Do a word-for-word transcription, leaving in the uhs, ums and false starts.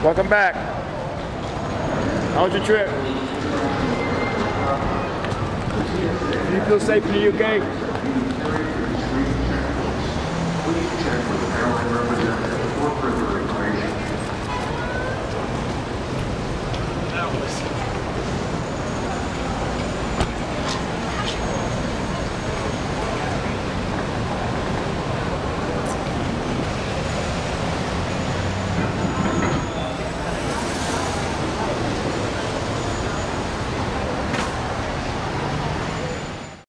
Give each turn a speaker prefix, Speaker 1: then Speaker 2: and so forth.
Speaker 1: Welcome back. How was your trip? Do you feel safe in the U K?
Speaker 2: Please check with the airline representative for further